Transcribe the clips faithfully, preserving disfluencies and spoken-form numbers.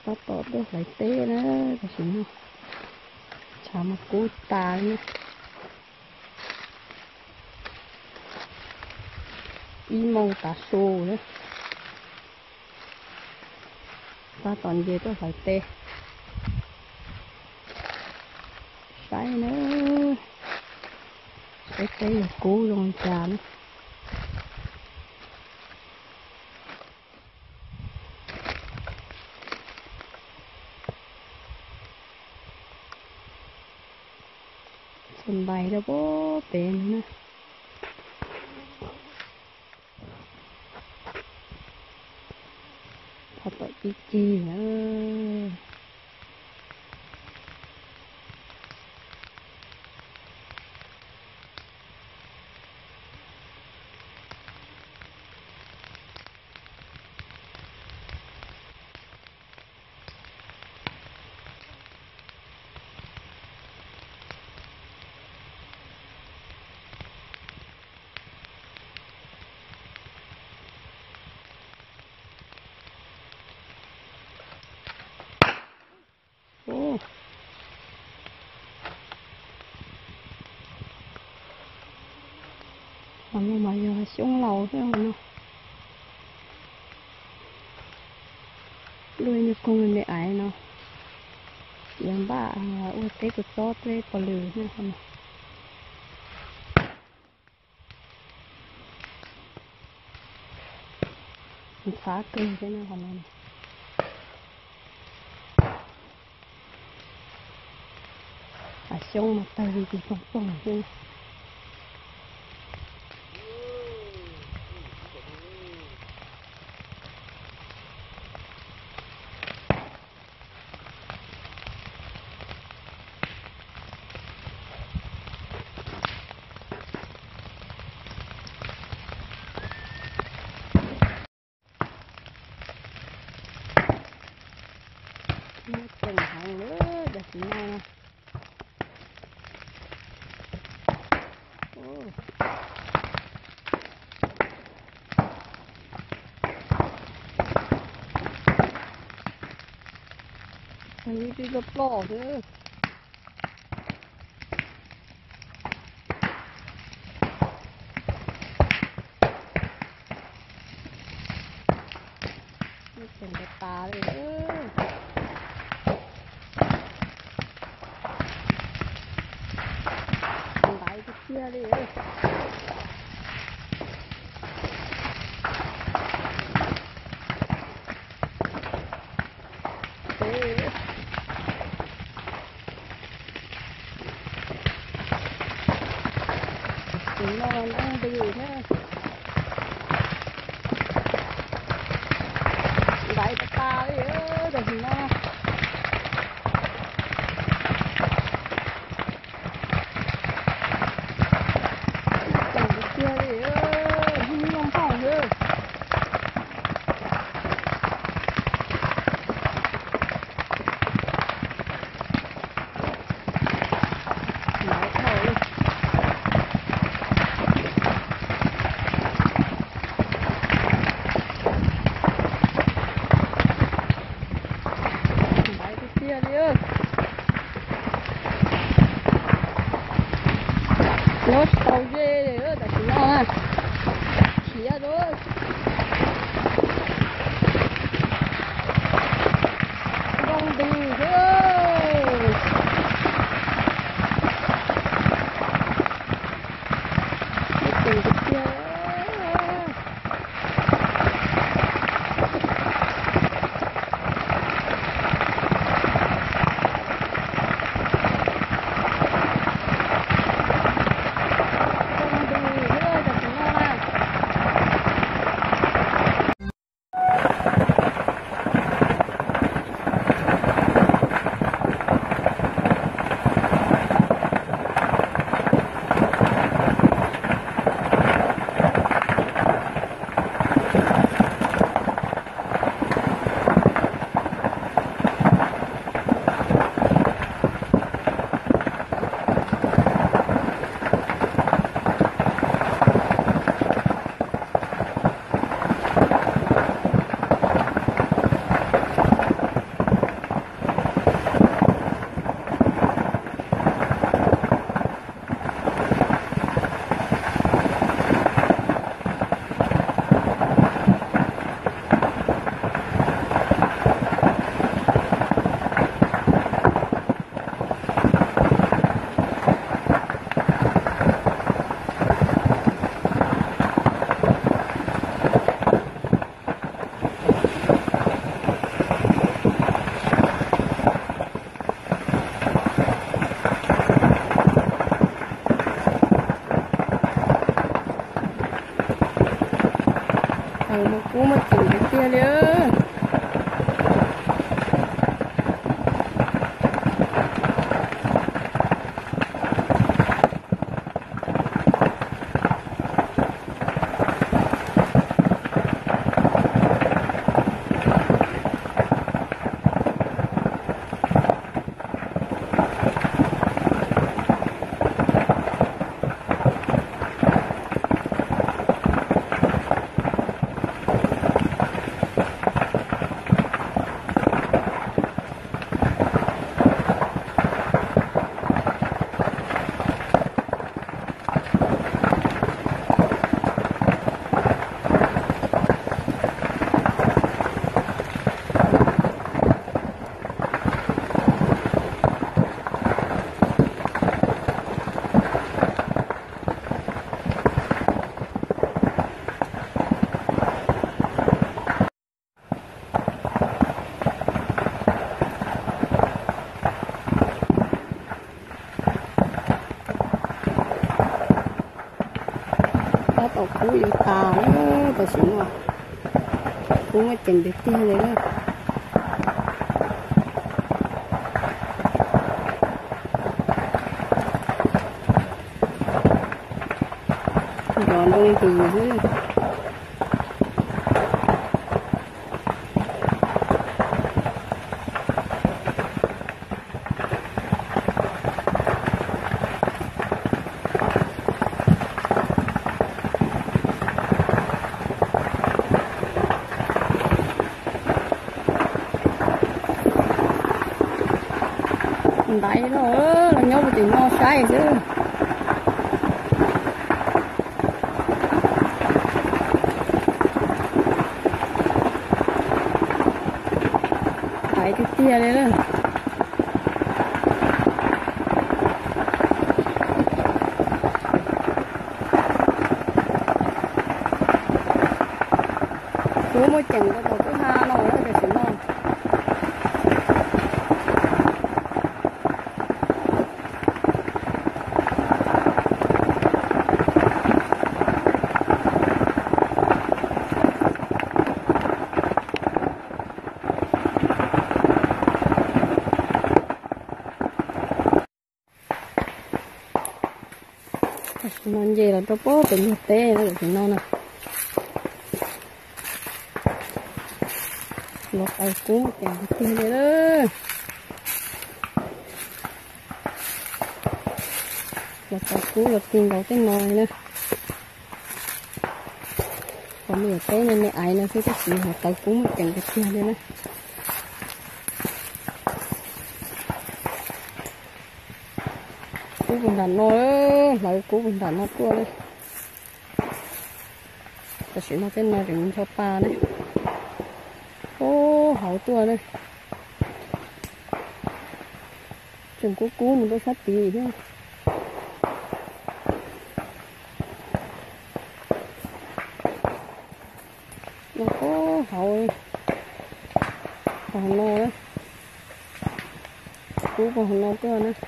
có tốt được lấy tê nữa cái gì nữa chả mà cú ta nữa y mông ta xô nữa ta toàn về tôi phải tê cái nữa cái tê là cú rồi trà nữa sân bay đó bố bền nữa thật tội chi chi nữa ô làm mà giờ xuống lầu thế không đuôi như con người ấy nóยังบ้าอ้วนเต๊กตัวโต๊ะเลยปลือนะคนมันฟ้าเกินใช่ไหมคนนั้นอาช่องมาเตยดีๆป่องๆใช่ไหมไม่เก่งทางเลยเดี๋ยวสิมาโอ้อันนี้ดีรถหล่อเลยไม่เก่งกับตาเลยเออเชื่อดิเออเฮ้ยถึงนอนต้องไปอยู่แค่ไหลตาเลยเออแต่ถึงนอน cú mà chỉnh cái kia nữa. Tàu cú yêu tà nữa, tàu xỉn mà cú mới chỉnh được tia này đó. Còn đây từ dưới đấy đó là nhau thì nó sai chứ. Đấy cái tia đấy đó. Cú mới chừng có một cái ha nó nó được xỉn không. Non gì là tôi có tình thực tế nó được non nè. Lột tay cuốn một cái kia này đó. Lột tay cuốn lột tiền đầu cái nồi nữa. Còn bây giờ té nên mẹ ai nó cứ cái gì lột tay cuốn một cái kia này nữa. Cú bình đàn nó lại cú bình đàn nó tua đây. Ta sẽ nó cái này đừng cho pa đấy. Ô hậu tua đây. Chừng cú cú mình có phát tí nữa. Nó có hậu còn nó đấy. Cú còn nó tua nữa.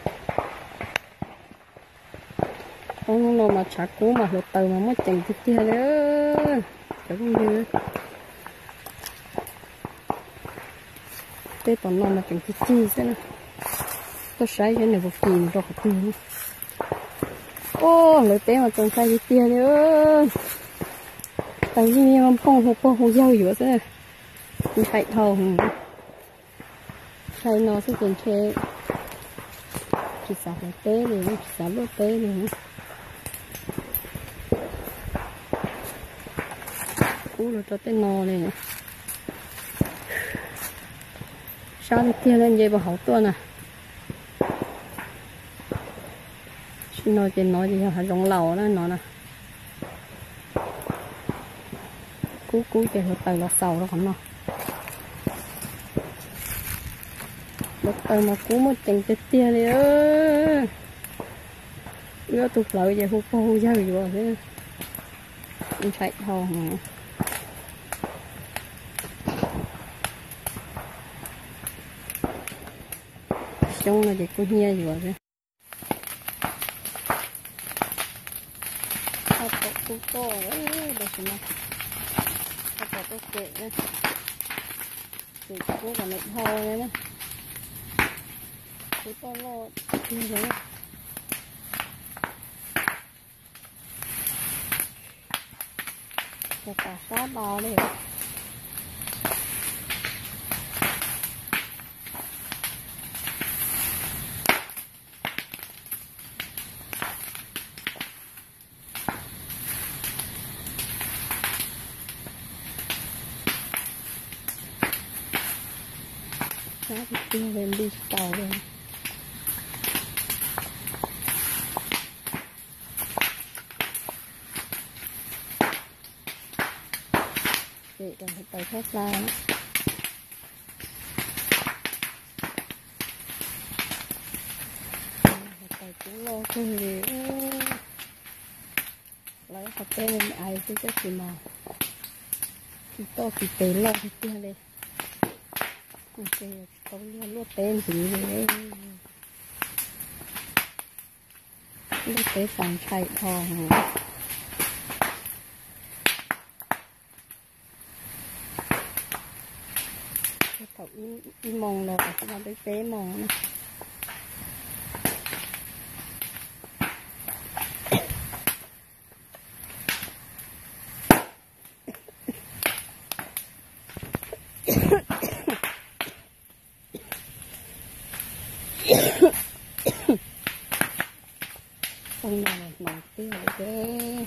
Con nó mà chả cú mà lột từ mà mất chừng cái kia nữa. Chả cũng như tê toàn nó mà chừng cái chi thế này. Tôi xáy cái này một kỳ rồi một kỳ nữa. Ô lỡ té mà còn xáy cái kia nữa. Tại vì mà phong hồ phong hồ dâu gì vậy thế. Chạy thầu xáy nó sẽ còn chê. Chỉ xả là té rồi chỉ xả lốt té rồi. Cú là cho tới nò này nè. Sao cái kia lên dây vào hậu tuần à. Xin nói chuyện nói gì hả rong lầu đó nó nè. Cú cú chạy hồi tờ lọt sầu đó không nó. Lọt tờ mà cú một chừng chết tia đi ơ. Nó tụt lợi vậy hô hô dâu gì vậy thế. Mình chạy thôi mà. Trong là để cô nhia gì vậy. Hãy subscribe cho kênh Ghiền Mì Gõ để không bỏ lỡ những video hấp dẫn. là tốt kệ nữa thì cũng còn nệm thô nữa nè cứ to lo như thế cho cả sát bò đi sát thì tiêu lên đi tàu rồi để còn phải tàu thép ra nữa. Tàu cũng lo chơi thì lấy hạt tên lên ai chứ chắc gì mà thì to thì tế lo thì tiền đây ok tàu luôn luôn tên thì như thế lúc tế sáng chạy thò cậu in mong là phải làm tới tế mong này không nào màu tiêu thế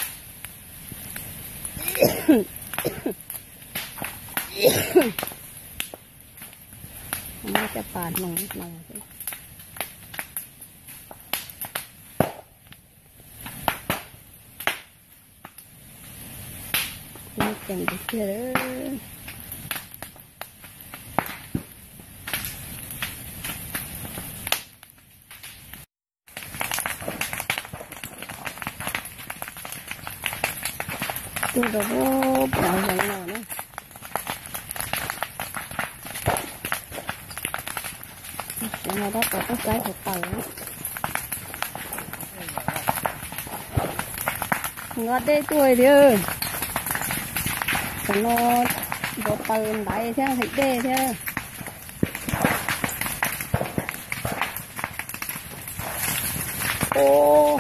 nóจะปาดมองมองนี่เก่งดิเชื่อเลยตัวดอกเปล่าอย่างหน่อยนะnó đã có cái trái hột tàu ngọt đây tuổi đi ơi nó hột tàu đáy theo thịt đê theo ô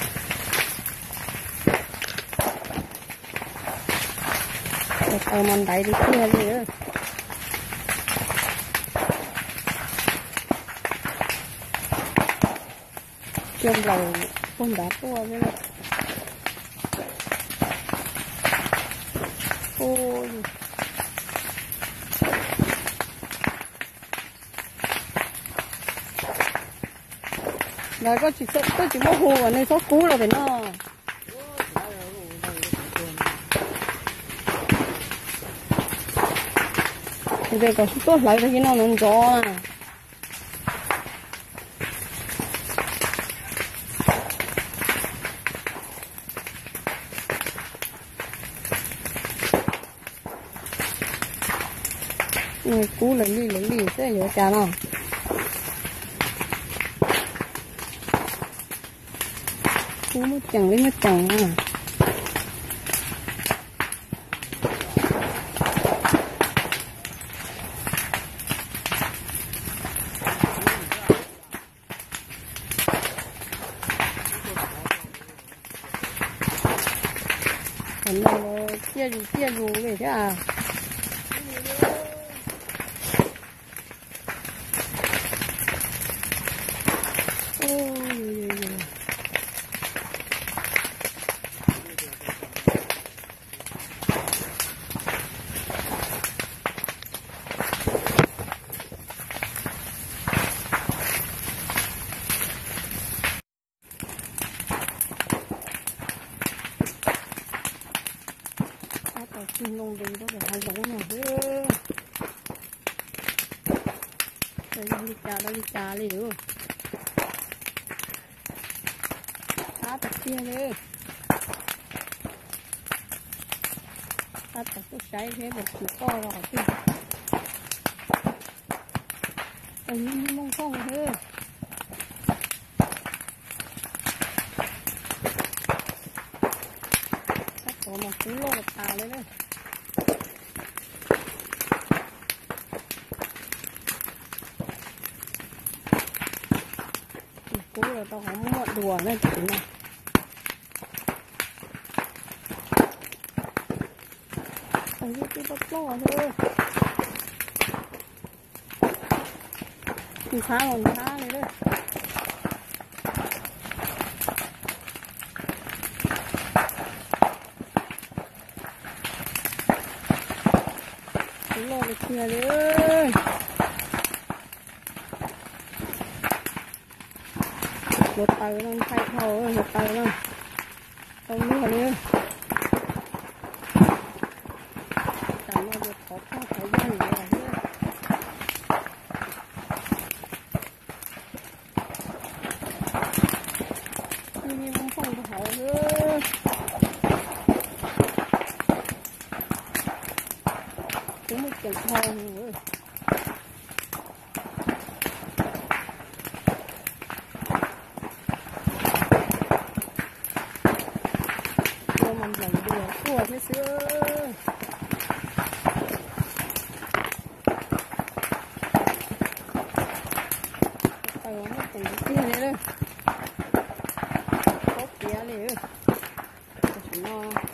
hột tàu mình đáy đi kia đi ơi trên đầu con đá to với lại ôi rồi có chỉ sợ có chỉ mơ hồ ở nơi số cũ là phải nó thì đây có chút tốt lấy cái nó nó gió à người cú lấy đi lấy đi sẽ nhớ cha nào cú mất chẳng lấy mất chẳng à còn đâu chia dù chia dù về thế à xin lông đi đó là hai giống này đây đi trà đó đi trà đi nữa á tập kia đi á tập cái trái thế một chỉ to rồi chứ tự nhiên như mông không thế cắt có một cú lô một tàu đấy đấy rồi tao không muốn đùa nên chỉ này phải đi cái bắp lò thôi thì phá còn phá này đấy cái lò được kìa đấy một tàu đang thay thầu một tàu đang không nữa nữa chẳng bao giờ có khó phải dành nữa nhưng không không có hậu nữa cũng một trận thầu nữa mình làm đùa của thế xưa tay nó mất từng cái này nữa có kia này nữa nó